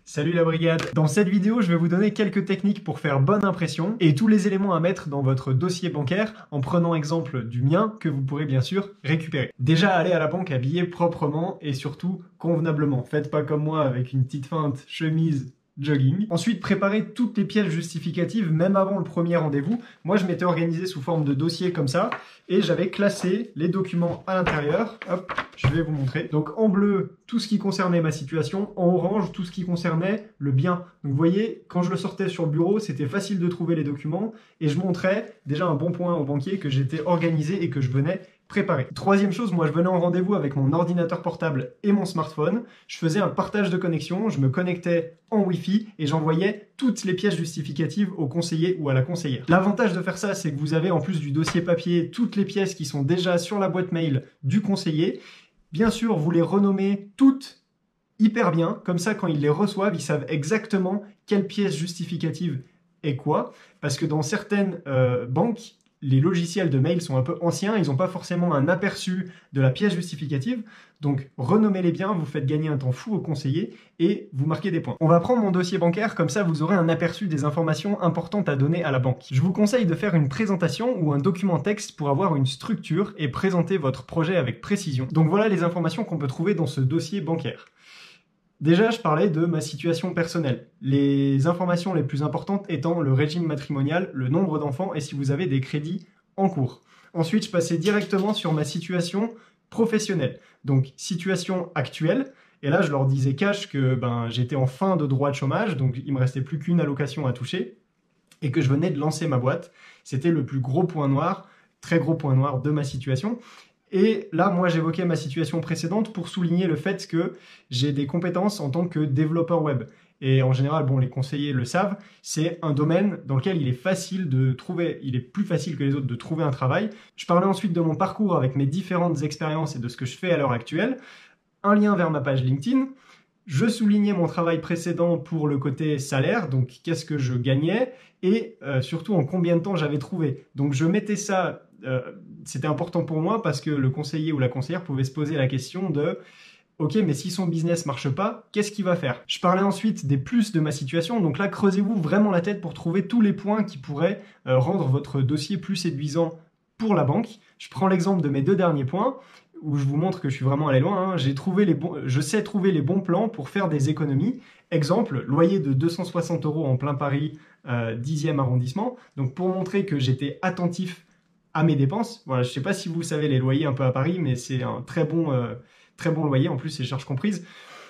Salut la brigade! Dans cette vidéo, je vais vous donner quelques techniques pour faire bonne impression et tous les éléments à mettre dans votre dossier bancaire en prenant exemple du mien que vous pourrez bien sûr récupérer. Déjà, allez à la banque habillé proprement et surtout convenablement. Faites pas comme moi avec une petite feinte, chemise, jogging. Ensuite, préparez toutes les pièces justificatives même avant le premier rendez-vous. Moi, je m'étais organisé sous forme de dossier comme ça et j'avais classé les documents à l'intérieur. Hop, je vais vous montrer. Donc en bleu, tout ce qui concernait ma situation. En orange, tout ce qui concernait le bien. Donc vous voyez, quand je le sortais sur le bureau, c'était facile de trouver les documents et je montrais déjà un bon point au banquier que j'étais organisé et que je venais préparé. Troisième chose, moi je venais en rendez-vous avec mon ordinateur portable et mon smartphone. Je faisais un partage de connexion, je me connectais en Wi-Fi et j'envoyais toutes les pièces justificatives au conseiller ou à la conseillère. L'avantage de faire ça, c'est que vous avez en plus du dossier papier toutes les pièces qui sont déjà sur la boîte mail du conseiller. Bien sûr, vous les renommez toutes hyper bien, comme ça quand ils les reçoivent, ils savent exactement quelle pièce justificative est quoi, parce que dans certaines banques, les logiciels de mail sont un peu anciens, ils n'ont pas forcément un aperçu de la pièce justificative, donc renommez-les bien, vous faites gagner un temps fou au conseiller et vous marquez des points. On va prendre mon dossier bancaire, comme ça vous aurez un aperçu des informations importantes à donner à la banque. Je vous conseille de faire une présentation ou un document texte pour avoir une structure et présenter votre projet avec précision. Donc voilà les informations qu'on peut trouver dans ce dossier bancaire. Déjà, je parlais de ma situation personnelle. Les informations les plus importantes étant le régime matrimonial, le nombre d'enfants et si vous avez des crédits en cours. Ensuite, je passais directement sur ma situation professionnelle. Donc, situation actuelle. Et là, je leur disais cash que j'étais en fin de droit de chômage, donc il me restait plus qu'une allocation à toucher et que je venais de lancer ma boîte. C'était le plus gros point noir, très gros point noir de ma situation. Et là, moi, j'évoquais ma situation précédente pour souligner le fait que j'ai des compétences en tant que développeur web. Et en général, bon, les conseillers le savent, c'est un domaine dans lequel il est facile de trouver, il est plus facile que les autres de trouver un travail. Je parlais ensuite de mon parcours avec mes différentes expériences et de ce que je fais à l'heure actuelle. Un lien vers ma page LinkedIn. Je soulignais mon travail précédent pour le côté salaire, donc qu'est-ce que je gagnais et surtout en combien de temps j'avais trouvé. Donc je mettais ça, c'était important pour moi parce que le conseiller ou la conseillère pouvait se poser la question de ok, mais si son business marche pas, qu'est-ce qu'il va faire? Je parlais ensuite des plus de ma situation, donc là creusez-vous vraiment la tête pour trouver tous les points qui pourraient rendre votre dossier plus séduisant pour la banque. Je prends l'exemple de mes deux derniers points où je vous montre que je suis vraiment allé loin, hein. Je sais trouver les bons plans pour faire des économies. Exemple, loyer de 260 € en plein Paris, 10e arrondissement. Donc pour montrer que j'étais attentif à mes dépenses. Voilà, je ne sais pas si vous savez les loyers un peu à Paris, mais c'est un très bon loyer, en plus c'est charges comprises.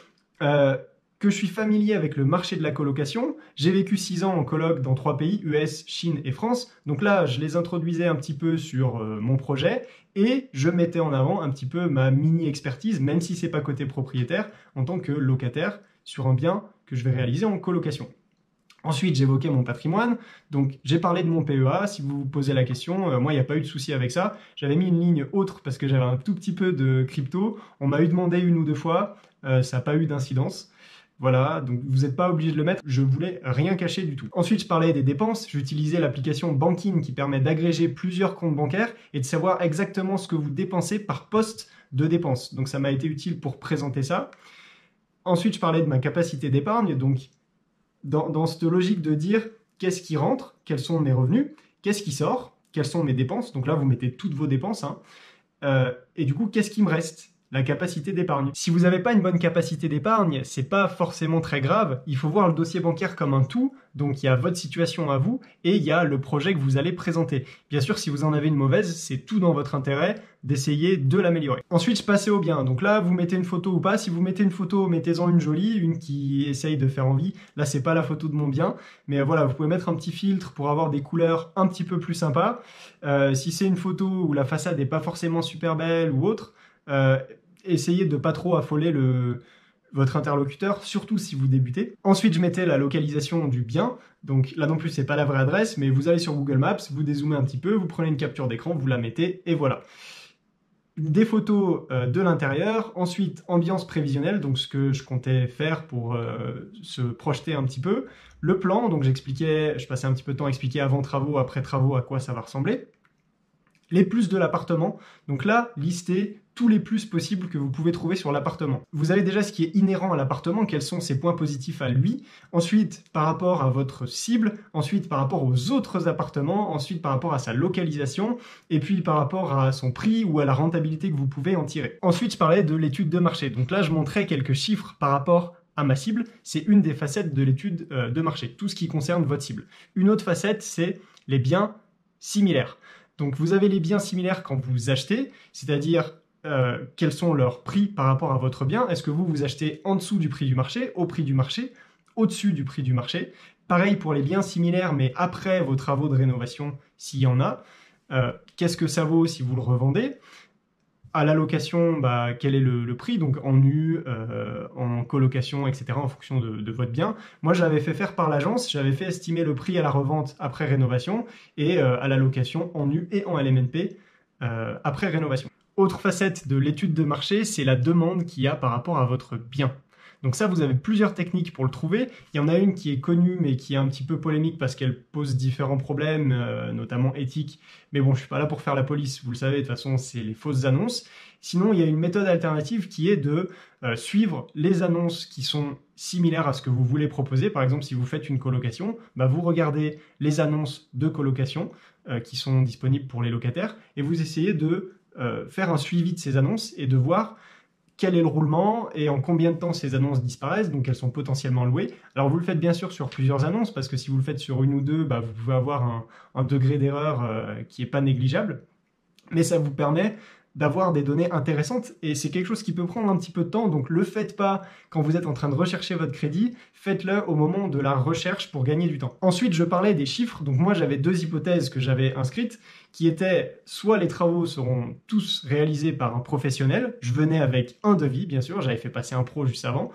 Que je suis familier avec le marché de la colocation. J'ai vécu 6 ans en coloc dans 3 pays, US, Chine et France. Donc là, je les introduisais un petit peu sur mon projet et je mettais en avant un petit peu ma mini-expertise, même si c'est pas côté propriétaire, en tant que locataire sur un bien que je vais réaliser en colocation. Ensuite, j'évoquais mon patrimoine, donc j'ai parlé de mon PEA, si vous vous posez la question, moi il n'y a pas eu de souci avec ça, j'avais mis une ligne autre parce que j'avais un tout petit peu de crypto, on m'a eu demandé 1 ou 2 fois, ça n'a pas eu d'incidence. Voilà, donc vous n'êtes pas obligé de le mettre, je voulais rien cacher du tout. Ensuite, je parlais des dépenses, j'utilisais l'application Bankin qui permet d'agréger plusieurs comptes bancaires et de savoir exactement ce que vous dépensez par poste de dépenses. Donc ça m'a été utile pour présenter ça. Ensuite, je parlais de ma capacité d'épargne, donc dans cette logique de dire qu'est-ce qui rentre, quels sont mes revenus, qu'est-ce qui sort, quelles sont mes dépenses. Donc là, vous mettez toutes vos dépenses. Et du coup, qu'est-ce qui me reste? La capacité d'épargne. Si vous n'avez pas une bonne capacité d'épargne, c'est pas forcément très grave. Il faut voir le dossier bancaire comme un tout. Donc il y a votre situation à vous et il y a le projet que vous allez présenter. Bien sûr, si vous en avez une mauvaise, c'est tout dans votre intérêt d'essayer de l'améliorer. Ensuite, je passais au bien. Donc là, vous mettez une photo ou pas. Si vous mettez une photo, mettez-en une jolie, une qui essaye de faire envie. Là, c'est pas la photo de mon bien, mais voilà, vous pouvez mettre un petit filtre pour avoir des couleurs un petit peu plus sympas. Si c'est une photo où la façade n'est pas forcément super belle ou autre, essayez de pas trop affoler votre interlocuteur, surtout si vous débutez. Ensuite, je mettais la localisation du bien. Donc là non plus, c'est pas la vraie adresse, mais vous allez sur Google Maps, vous dézoomez un petit peu, vous prenez une capture d'écran, vous la mettez et voilà. Des photos de l'intérieur. Ensuite, ambiance prévisionnelle, donc ce que je comptais faire pour se projeter un petit peu. Le plan, donc je passais un petit peu de temps à expliquer avant travaux, après travaux, à quoi ça va ressembler. Les plus de l'appartement, donc là, listez tous les plus possibles que vous pouvez trouver sur l'appartement. Vous avez déjà ce qui est inhérent à l'appartement, quels sont ses points positifs à lui, ensuite par rapport à votre cible, ensuite par rapport aux autres appartements, ensuite par rapport à sa localisation, et puis par rapport à son prix ou à la rentabilité que vous pouvez en tirer. Ensuite, je parlais de l'étude de marché, donc là je montrais quelques chiffres par rapport à ma cible, c'est une des facettes de l'étude de marché, tout ce qui concerne votre cible. Une autre facette, c'est les biens similaires. Donc vous avez les biens similaires quand vous achetez, c'est-à-dire quels sont leurs prix par rapport à votre bien. Est-ce que vous achetez en dessous du prix du marché, au prix du marché, au-dessus du prix du marché? Pareil pour les biens similaires, mais après vos travaux de rénovation, s'il y en a. Qu'est-ce que ça vaut si vous le revendez? À la location, quel est le prix, donc en nu, en colocation, etc., en fonction de votre bien. Moi, j'avais fait faire par l'agence, j'avais fait estimer le prix à la revente après rénovation et à la location en nu et en LMNP après rénovation. Autre facette de l'étude de marché, c'est la demande qu'il y a par rapport à votre bien. Donc ça, vous avez plusieurs techniques pour le trouver. Il y en a une qui est connue, mais qui est un petit peu polémique parce qu'elle pose différents problèmes, notamment éthiques. Mais bon, je suis pas là pour faire la police, vous le savez, de toute façon, c'est les fausses annonces. Sinon, il y a une méthode alternative qui est de suivre les annonces qui sont similaires à ce que vous voulez proposer. Par exemple, si vous faites une colocation, vous regardez les annonces de colocation qui sont disponibles pour les locataires et vous essayez de faire un suivi de ces annonces et de voir quel est le roulement et en combien de temps ces annonces disparaissent, donc elles sont potentiellement louées. Alors vous le faites bien sûr sur plusieurs annonces, parce que si vous le faites sur une ou deux, vous pouvez avoir un degré d'erreur qui n'est pas négligeable, mais ça vous permet d'avoir des données intéressantes et c'est quelque chose qui peut prendre un petit peu de temps, donc le faites pas quand vous êtes en train de rechercher votre crédit, faites-le au moment de la recherche pour gagner du temps. Ensuite, je parlais des chiffres, donc moi j'avais deux hypothèses que j'avais inscrites qui étaient soit les travaux seront tous réalisés par un professionnel, je venais avec un devis bien sûr, j'avais fait passer un pro juste avant,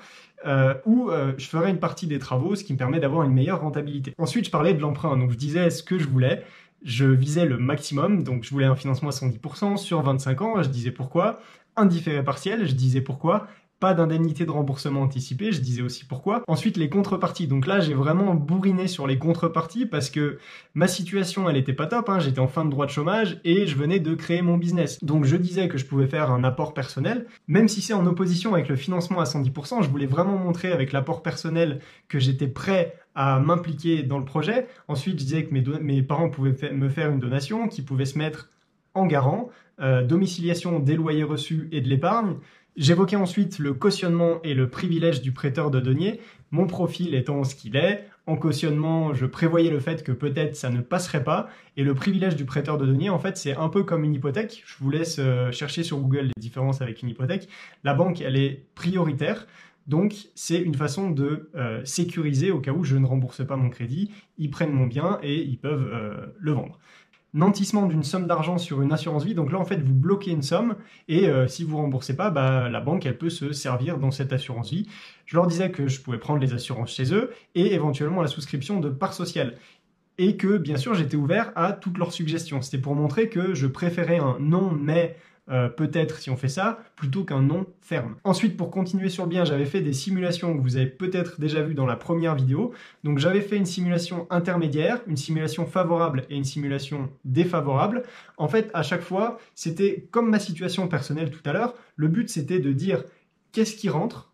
ou je ferai une partie des travaux, ce qui me permet d'avoir une meilleure rentabilité. Ensuite, je parlais de l'emprunt, donc je disais ce que je voulais. Je visais le maximum, donc je voulais un financement à 110% sur 25 ans, je disais pourquoi. Un différé partiel, je disais pourquoi. Pas d'indemnité de remboursement anticipé, je disais aussi pourquoi. Ensuite, les contreparties. Donc là, j'ai vraiment bourriné sur les contreparties parce que ma situation, elle était pas top. J'étais en fin de droit de chômage et je venais de créer mon business. Donc je disais que je pouvais faire un apport personnel. Même si c'est en opposition avec le financement à 110%, je voulais vraiment montrer avec l'apport personnel que j'étais prêt à m'impliquer dans le projet. Ensuite, je disais que mes parents pouvaient me faire une donation, qu'ils pouvaient se mettre en garant, domiciliation des loyers reçus et de l'épargne. J'évoquais ensuite le cautionnement et le privilège du prêteur de deniers, mon profil étant ce qu'il est. En cautionnement, je prévoyais le fait que peut-être ça ne passerait pas. Et le privilège du prêteur de deniers, en fait, c'est un peu comme une hypothèque. Je vous laisse chercher sur Google les différences avec une hypothèque. La banque, elle est prioritaire. Donc, c'est une façon de sécuriser au cas où je ne rembourse pas mon crédit. Ils prennent mon bien et ils peuvent le vendre. Nantissement d'une somme d'argent sur une assurance vie. Donc là, en fait, vous bloquez une somme et si vous remboursez pas, la banque, elle peut se servir dans cette assurance vie. Je leur disais que je pouvais prendre les assurances chez eux et éventuellement la souscription de parts sociales. Et que, bien sûr, j'étais ouvert à toutes leurs suggestions. C'était pour montrer que je préférais un non, mais peut-être si on fait ça, plutôt qu'un non ferme. Ensuite, pour continuer sur le bien, j'avais fait des simulations que vous avez peut-être déjà vues dans la première vidéo. Donc j'avais fait une simulation intermédiaire, une simulation favorable et une simulation défavorable. En fait, à chaque fois, c'était comme ma situation personnelle tout à l'heure. Le but, c'était de dire qu'est-ce qui rentre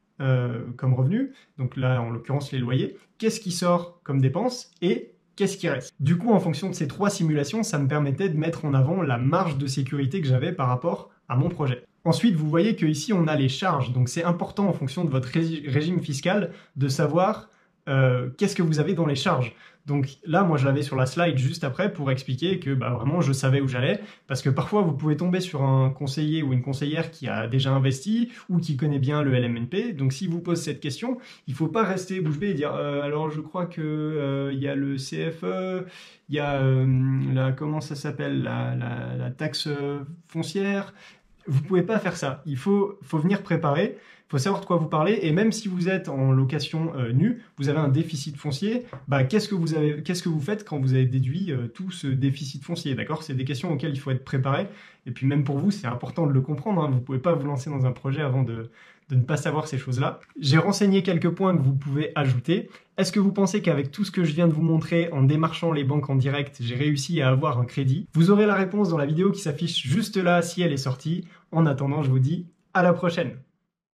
comme revenu, donc là, en l'occurrence, les loyers, qu'est-ce qui sort comme dépense et qu'est-ce qui reste. Du coup, en fonction de ces trois simulations, ça me permettait de mettre en avant la marge de sécurité que j'avais par rapport à mon projet. Ensuite, vous voyez qu'ici, on a les charges. Donc, c'est important en fonction de votre régime fiscal de savoir qu'est-ce que vous avez dans les charges. Donc là, moi, je l'avais sur la slide juste après pour expliquer que vraiment, je savais où j'allais. Parce que parfois, vous pouvez tomber sur un conseiller ou une conseillère qui a déjà investi ou qui connaît bien le LMNP. Donc, s'il vous pose cette question, il ne faut pas rester bouche bée et dire alors, je crois que il y a le CFE, il y a comment ça s'appelle, la taxe foncière. Vous ne pouvez pas faire ça. Il faut venir préparer. Il faut savoir de quoi vous parlez. Et même si vous êtes en location nue, vous avez un déficit foncier, qu'est-ce que vous faites quand vous avez déduit tout ce déficit foncier, d'accord? C'est des questions auxquelles il faut être préparé. Et puis même pour vous, c'est important de le comprendre. Vous ne pouvez pas vous lancer dans un projet avant de de ne pas savoir ces choses-là. J'ai renseigné quelques points que vous pouvez ajouter. Est-ce que vous pensez qu'avec tout ce que je viens de vous montrer en démarchant les banques en direct, j'ai réussi à avoir un crédit? Vous aurez la réponse dans la vidéo qui s'affiche juste là si elle est sortie. En attendant, je vous dis à la prochaine.